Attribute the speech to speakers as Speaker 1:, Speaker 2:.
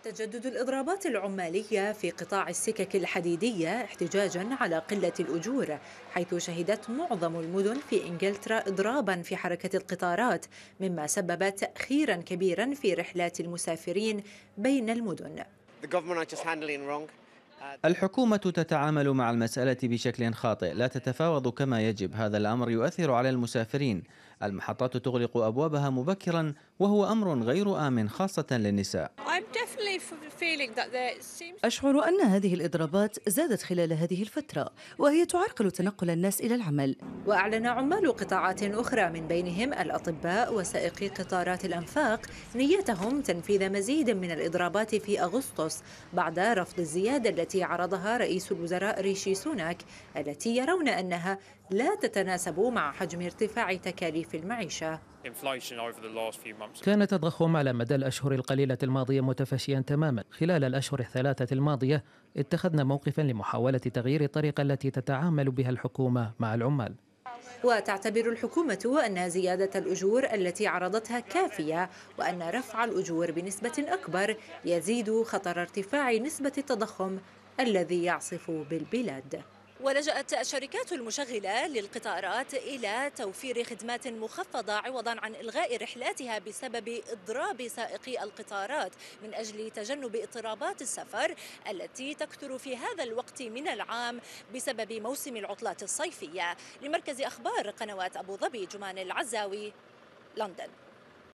Speaker 1: تجدد الإضرابات العمالية في قطاع السكك الحديدية احتجاجاً على قلة الأجور، حيث شهدت معظم المدن في إنجلترا إضراباً في حركة القطارات، مما سبب تأخيراً كبيراً في رحلات المسافرين بين المدن.
Speaker 2: الحكومة تتعامل مع المسألة بشكل خاطئ، لا تتفاوض كما يجب. هذا الأمر يؤثر على المسافرين. المحطات تغلق أبوابها مبكرا، وهو أمر غير آمن خاصة للنساء.
Speaker 3: أشعر أن هذه الإضرابات زادت خلال هذه الفترة، وهي تعرقل تنقل الناس إلى العمل.
Speaker 1: وأعلن عمال قطاعات أخرى من بينهم الأطباء وسائقي قطارات الأنفاق نيتهم تنفيذ مزيد من الإضرابات في أغسطس بعد رفض الزيادة التي عرضها رئيس الوزراء ريشي سوناك، التي يرون أنها لا تتناسب مع حجم ارتفاع تكاليف المعيشة.
Speaker 4: كان التضخم على مدى الأشهر القليلة الماضية متفشيا تماما. خلال الأشهر الثلاثة الماضية اتخذنا موقفا لمحاولة تغيير الطريقة التي تتعامل بها الحكومة مع العمال.
Speaker 1: وتعتبر الحكومة أن زيادة الأجور التي عرضتها كافية، وأن رفع الأجور بنسبة أكبر يزيد خطر ارتفاع نسبة التضخم الذي يعصف بالبلاد. ولجأت الشركات المشغلة للقطارات إلى توفير خدمات مخفضة عوضا عن إلغاء رحلاتها بسبب إضراب سائقي القطارات من أجل تجنب اضطرابات السفر التي تكثر في هذا الوقت من العام بسبب موسم العطلات الصيفية. لمركز أخبار قنوات أبو ظبي، جمان العزاوي، لندن.